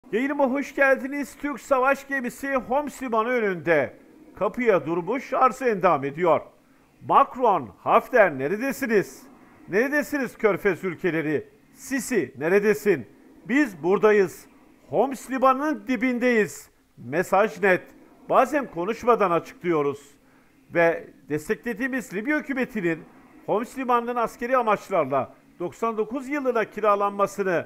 Yayınıma hoş geldiniz. Türk savaş gemisi Homs limanı önünde kapıya durmuş arıza endam ediyor. Macron, Hafter neredesiniz? Neredesiniz Körfez ülkeleri? Sisi neredesin? Biz buradayız. Homs limanının dibindeyiz. Mesaj net. Bazen konuşmadan açıklıyoruz. Ve desteklediğimiz Libya hükümetinin Homs limanının askeri amaçlarla 99 yılına kiralanmasını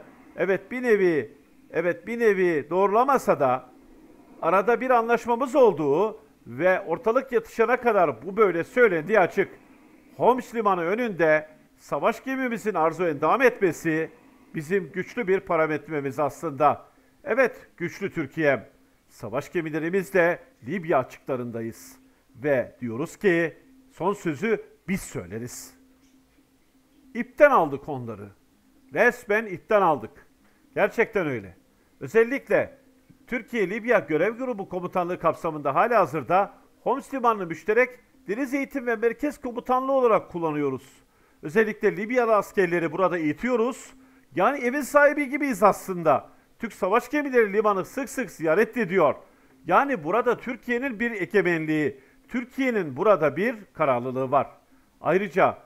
bir nevi doğrulamasa da arada bir anlaşmamız olduğu ve ortalık yatışana kadar bu böyle söylendiği açık. Homs limanı önünde savaş gemimizin arzu endam etmesi bizim güçlü bir parametremiz aslında. Evet, güçlü Türkiye'm. Savaş gemilerimizle Libya açıklarındayız. Ve diyoruz ki son sözü biz söyleriz. İpten aldık onları. Resmen ipten aldık. Gerçekten öyle. Özellikle Türkiye-Libya Görev Grubu Komutanlığı kapsamında halihazırda Homs Limanı'nı müşterek deniz eğitim ve merkez komutanlığı olarak kullanıyoruz. Özellikle Libyalı askerleri burada eğitiyoruz. Yani evin sahibi gibiyiz aslında. Türk savaş gemileri limanı sık sık ziyaret ediyor. Yani burada Türkiye'nin bir egemenliği, Türkiye'nin burada bir kararlılığı var. Ayrıca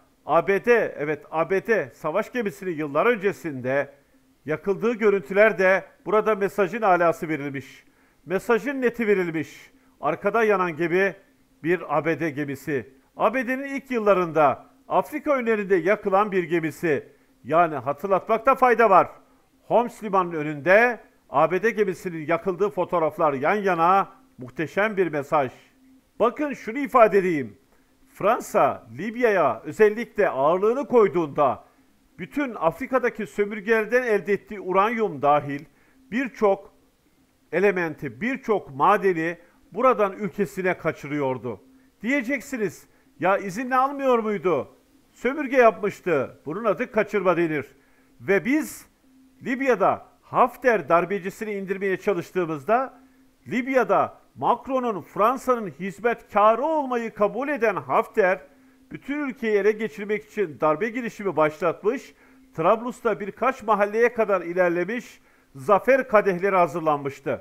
ABD savaş gemisinin yıllar öncesinde yakıldığı görüntüler de burada mesajın alası verilmiş. Mesajın neti verilmiş. Arkada yanan gemi bir ABD gemisi. ABD'nin ilk yıllarında Afrika önlerinde yakılan bir gemisi. Yani hatırlatmakta fayda var. Homs limanının önünde ABD gemisinin yakıldığı fotoğraflar yan yana, muhteşem bir mesaj. Bakın şunu ifade edeyim. Fransa, Libya'ya özellikle ağırlığını koyduğunda bütün Afrika'daki sömürgelerden elde ettiği uranyum dahil birçok elementi, birçok madeni buradan ülkesine kaçırıyordu. Diyeceksiniz, ya izinle almıyor muydu? Sömürge yapmıştı. Bunun adı kaçırma denir. Ve biz Libya'da Hafter darbecisini indirmeye çalıştığımızda, Libya'da Macron'un Fransa'nın hizmetkarı olmayı kabul eden Hafter, bütün ülkeyi ele geçirmek için darbe girişimi başlatmış, Trablus'ta birkaç mahalleye kadar ilerlemiş, zafer kadehleri hazırlanmıştı.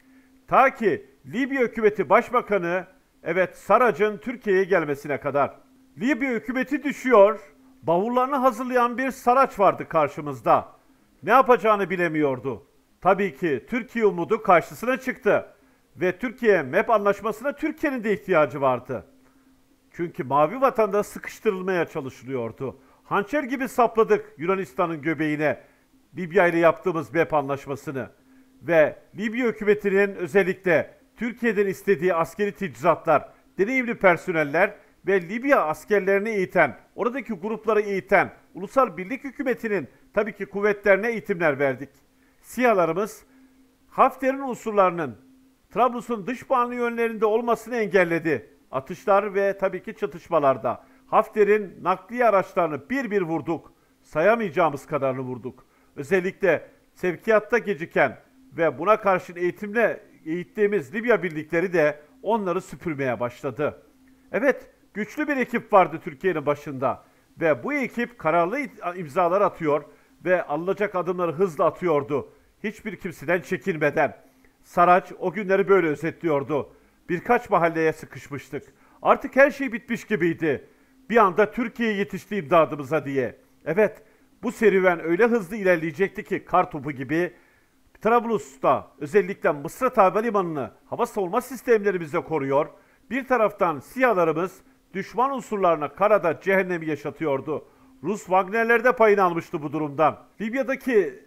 Ta ki Libya hükümeti başbakanı, Sarac'ın Türkiye'ye gelmesine kadar. Libya hükümeti düşüyor, bavullarını hazırlayan bir Saraç vardı karşımızda. Ne yapacağını bilemiyordu. Tabii ki Türkiye umudu karşısına çıktı. Ve Türkiye MEP anlaşmasına Türkiye'nin de ihtiyacı vardı. Çünkü Mavi Vatan'da sıkıştırılmaya çalışılıyordu. Hançer gibi sapladık Yunanistan'ın göbeğine Libya ile yaptığımız MEP anlaşmasını. Ve Libya hükümetinin özellikle Türkiye'den istediği askeri teçhizatlar, deneyimli personeller ve Libya askerlerini eğiten, oradaki grupları eğiten Ulusal Birlik Hükümeti'nin tabii ki kuvvetlerine eğitimler verdik. SİHA'larımız Hafter'in unsurlarının Trablus'un dış bağlı yönlerinde olmasını engelledi. Atışlar ve tabii ki çatışmalarda. Hafter'in nakliye araçlarını bir bir vurduk. Sayamayacağımız kadarını vurduk. Özellikle sevkiyatta geciken ve buna karşın eğittiğimiz Libya birlikleri de onları süpürmeye başladı. Evet, güçlü bir ekip vardı Türkiye'nin başında. Ve bu ekip kararlı imzalar atıyor ve alınacak adımları hızla atıyordu. Hiçbir kimseden çekinmeden. Saraç o günleri böyle özetliyordu. Birkaç mahalleye sıkışmıştık. Artık her şey bitmiş gibiydi. Bir anda Türkiye yetişti imdadımıza diye. Evet, bu serüven öyle hızlı ilerleyecekti ki kar topu gibi. Trablus'ta özellikle Mısrat Havalimanı'nı hava savunma sistemlerimizle koruyor. Bir taraftan SİHA'larımız düşman unsurlarına karada cehennemi yaşatıyordu. Rus Wagner'ler de payını almıştı bu durumdan. Libya'daki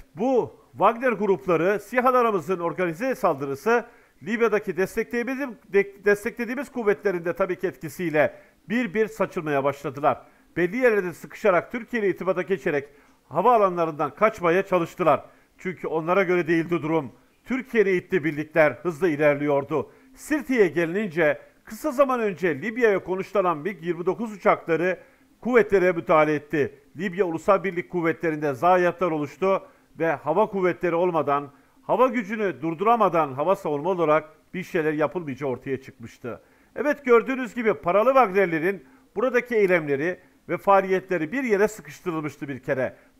bu Wagner grupları SİHA'larımızın organize saldırısı Libya'daki desteklediğimiz kuvvetlerin de tabii ki etkisiyle bir bir saçılmaya başladılar. Belli yerlerde sıkışarak Türkiye ile irtibata geçerek havaalanlarından kaçmaya çalıştılar. Çünkü onlara göre değildi durum. Türkiye'nin ittiği birlikler hızla ilerliyordu. Sirte'ye gelinince kısa zaman önce Libya'ya konuşlanan MiG-29 uçakları kuvvetlere müdahale etti. Libya Ulusal Birlik Kuvvetleri'nde zayiatlar oluştu ve hava kuvvetleri olmadan, hava gücünü durduramadan hava savunma olarak bir şeyler yapılmayacağı ortaya çıkmıştı. Evet, gördüğünüz gibi paralı Wagner'lerin buradaki eylemleri ve faaliyetleri bir yere sıkıştırılmıştı bir kere.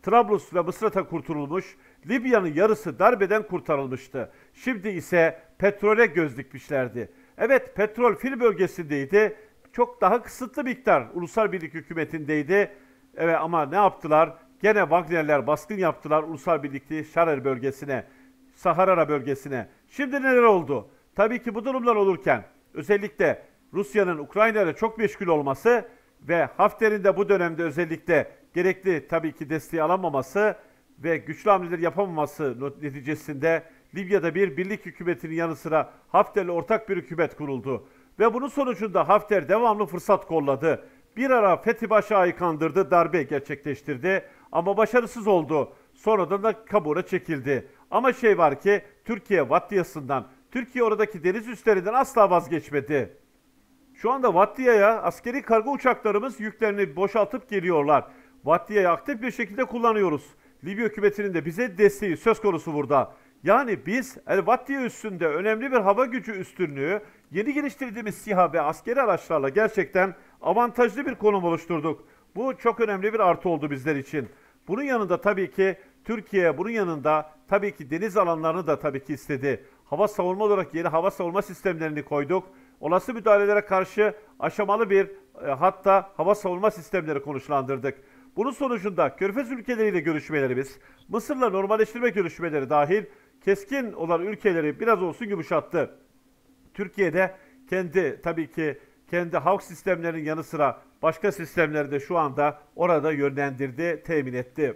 Trablus ve Mısır'ta kurtulmuş, Libya'nın yarısı darbeden kurtarılmıştı. Şimdi ise petrole göz dikmişlerdi. Evet, petrol fil bölgesindeydi. Çok daha kısıtlı miktar Ulusal Birlik hükümetindeydi. Evet, ama ne yaptılar? Gene Wagnerler baskın yaptılar Ulusal Birlik'te Şarer bölgesine, Sahara bölgesine. Şimdi neler oldu? Tabii ki bu durumlar olurken özellikle Rusya'nın Ukrayna ile çok meşgul olması ve Hafter'in de bu dönemde özellikle gerekli tabii ki desteği alamaması ve güçlü hamleler yapamaması neticesinde Libya'da bir birlik hükümetinin yanı sıra Hafter'le ortak bir hükümet kuruldu. Ve bunun sonucunda Hafter devamlı fırsat kolladı. Bir ara Fethi Başak'ı kandırdı, darbe gerçekleştirdi ama başarısız oldu. Sonradan da kabuğuna çekildi. Ama şey var ki Türkiye Vattiyası'ndan, Türkiye oradaki deniz üstlerinden asla vazgeçmedi. Şu anda Vattiya'ya askeri kargo uçaklarımız yüklerini boşaltıp geliyorlar. Vattiya'yı aktif bir şekilde kullanıyoruz. Libya hükümetinin de bize desteği söz konusu burada. Yani biz Vattiya üstünde önemli bir hava gücü üstünlüğü yeni geliştirdiğimiz SİHA ve askeri araçlarla gerçekten avantajlı bir konum oluşturduk. Bu çok önemli bir artı oldu bizler için. Bunun yanında tabii ki Türkiye bunun yanında tabii ki deniz alanlarını da tabii ki istedi. Hava savunma olarak yeni hava savunma sistemlerini koyduk. Olası müdahalelere karşı aşamalı bir hatta hava savunma sistemleri konuşlandırdık. Bunun sonucunda Körfez ülkeleriyle görüşmelerimiz, Mısır'la normalleştirme görüşmeleri dahil keskin olan ülkeleri biraz olsun yumuşattı. Türkiye'de tabii ki kendi halk sistemlerinin yanı sıra başka sistemleri de şu anda orada yönlendirdi, temin etti.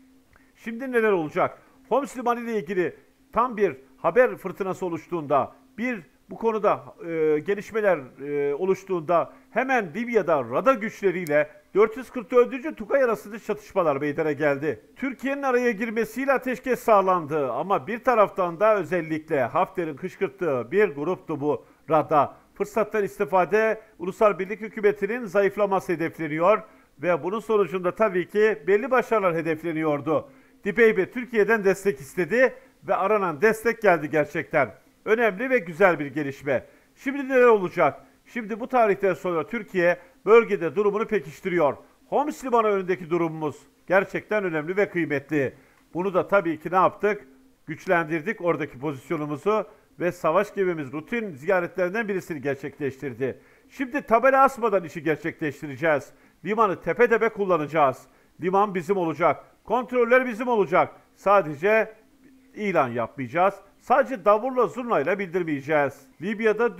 Şimdi neler olacak? Homs Limanı ile ilgili tam bir haber fırtınası oluştuğunda, bu konuda gelişmeler oluştuğunda hemen Libya'da Rada güçleriyle 444. Tugay arasında çatışmalar meydana geldi. Türkiye'nin araya girmesiyle ateşkes sağlandı ama bir taraftan da özellikle Hafter'in kışkırttığı bir gruptu bu Rada. Fırsattan istifade Ulusal Birlik Hükümeti'nin zayıflaması hedefleniyor ve bunun sonucunda tabii ki belli başarılar hedefleniyordu. Dibeybe Türkiye'den destek istedi ve aranan destek geldi gerçekten. Önemli ve güzel bir gelişme. Şimdi neler olacak? Şimdi bu tarihten sonra Türkiye bölgede durumunu pekiştiriyor. Homs Limanı önündeki durumumuz gerçekten önemli ve kıymetli. Bunu da tabii ki ne yaptık? Güçlendirdik oradaki pozisyonumuzu ve savaş gemimiz rutin ziyaretlerinden birisini gerçekleştirdi. Şimdi tabela asmadan işi gerçekleştireceğiz. Limanı tepe tepe kullanacağız. Liman bizim olacak. Kontroller bizim olacak. Sadece ilan yapmayacağız. Sadece davurla zurnayla bildirmeyeceğiz. Libya'da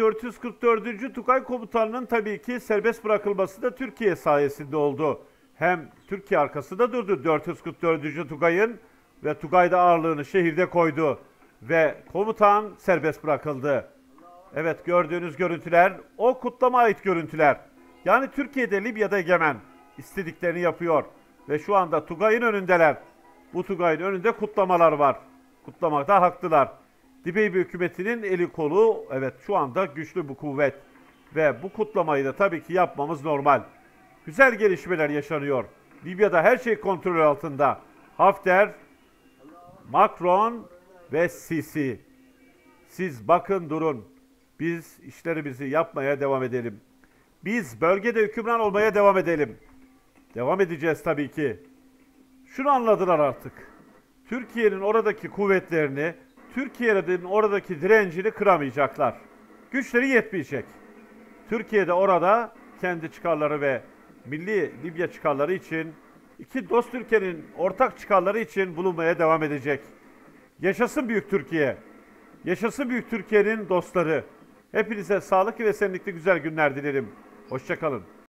444. Tugay Komutanı'nın tabii ki serbest bırakılması da Türkiye sayesinde oldu. Hem Türkiye arkasında durdu 444. Tugay'ın ve Tugay'da ağırlığını şehirde koydu. Ve komutan serbest bırakıldı. Evet, gördüğünüz görüntüler o kutlama ait görüntüler. Yani Türkiye'de Libya'da egemen istediklerini yapıyor. Ve şu anda Tugay'ın önündeler. Bu Tugay'ın önünde kutlamalar var. Kutlamakta haklılar. Dibeybe hükümetinin eli kolu evet şu anda güçlü bu kuvvet. Ve bu kutlamayı da tabii ki yapmamız normal. Güzel gelişmeler yaşanıyor. Libya'da her şey kontrol altında. Hafter, Macron ve Sisi. Siz bakın durun. Biz işlerimizi yapmaya devam edelim. Biz bölgede hükümran olmaya devam edelim. Devam edeceğiz tabii ki. Şunu anladılar artık. Türkiye'nin oradaki kuvvetlerini, Türkiye'nin oradaki direncini kıramayacaklar. Güçleri yetmeyecek. Türkiye de orada kendi çıkarları ve milli Libya çıkarları için, iki dost ülkenin ortak çıkarları için bulunmaya devam edecek. Yaşasın Büyük Türkiye. Yaşasın Büyük Türkiye'nin dostları. Hepinize sağlıklı ve esenlikli güzel günler dilerim. Hoşça kalın.